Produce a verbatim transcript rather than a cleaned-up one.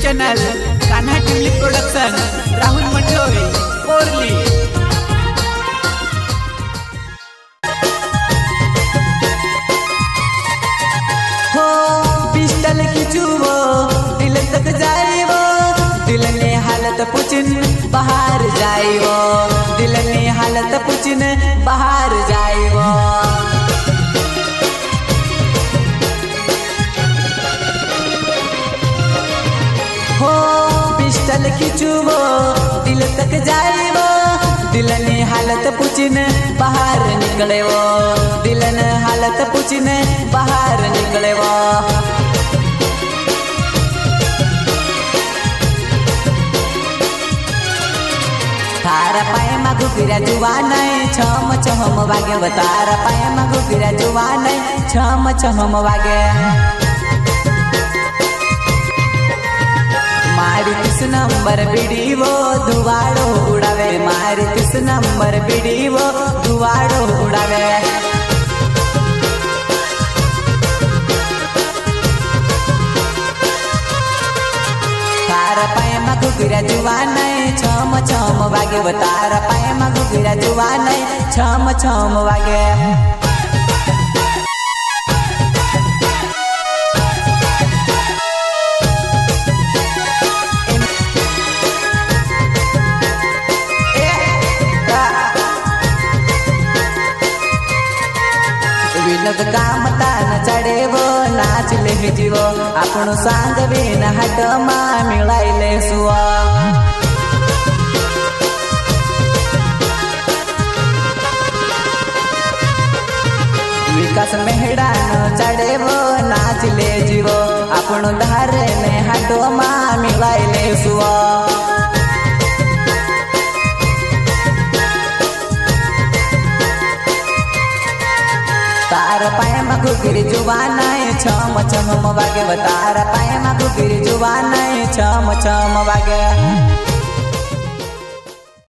Channel Kanha Timli production Rahul Mandoi कोरली। हो pistol खिंचुवो दिल तक जाइवो, दिल ने हालत पुछिन बाहर जाइवो, दिल ने हालत पुछिन बाहर जाइवो। हो पिस्टल खिंचुवो दिल तक जाइवो, दिल ने हालत पुछिन बाहर निकलेवो, दिल ने हालत पुछिन बाहर निकलेवो। तारा पाए मा घुगिरा जुवान छम छम वागे, तारा पाए मा घुगिरा जुवान छम छम वागे। मारी किस नंबर बिड़ीवो दुवाड़ो उड़ावे, मारी किस नंबर बिड़ीवो दुवाड़ो उड़ावे। तारा पाए मा घुगिरा जुवान छम छम वागे, तारा पाए मा घुगिरा जुवान छम छम वागे। विनोद काम तान चढ़ेवो नाच ले जीवो, आपनो सांग बिन हट मा मिलाइले सुआ। विकास मेहड़ा न चढ़ेवो नाच ले जीवो, आपनो धारे ने हट मा मिलाइले सुआ। तारा पाए मा घुगिरी जुवान छम छम वागे, तारा पाए मा घुगिरी जुवान छम छम वागे।